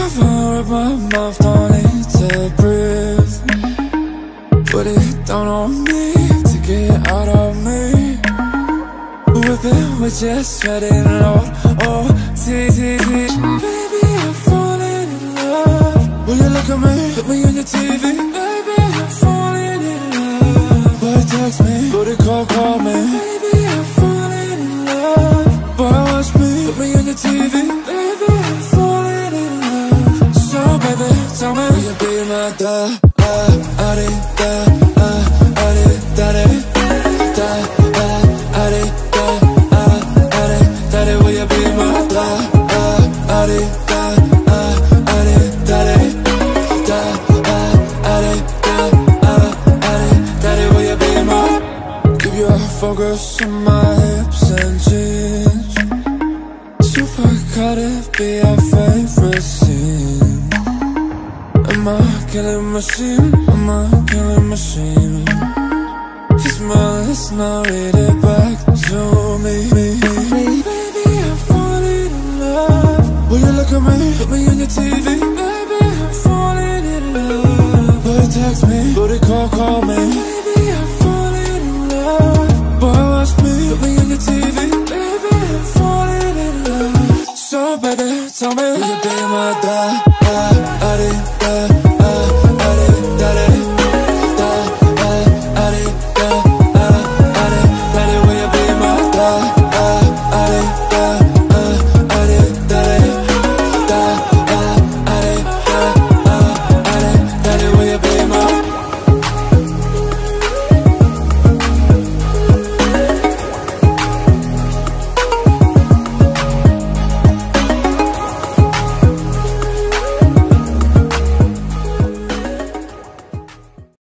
Cover up my mouth, don't need to breathe. Put it down on me to get out of me. Whipping with your sweating Lord, oh, baby, I'm falling in love. Will you look at me, put me on your TV? Baby, I'm falling in love. Boy, text me, put it call me. Baby, I'm falling in love. Boy, watch me, put me on your TV. Baby, I'm falling in love. So baby, tell me, will you be my da-da-da-da-da-da-da-da? Will you be my will you be my? Keep your focus on my hips and jeans. Super cut be our favorite scene. I'm a killing machine, I'm a killing machine. You smile, it's now read it back to me. Baby, I'm falling in love. Will you look at me, put me on your TV? Baby, I'm falling in love. Boy, text me, put it call me. Baby, I'm falling in love. Boy, watch me, put me on your TV. Baby, I'm falling in love. So baby, tell me, will you be my da-da?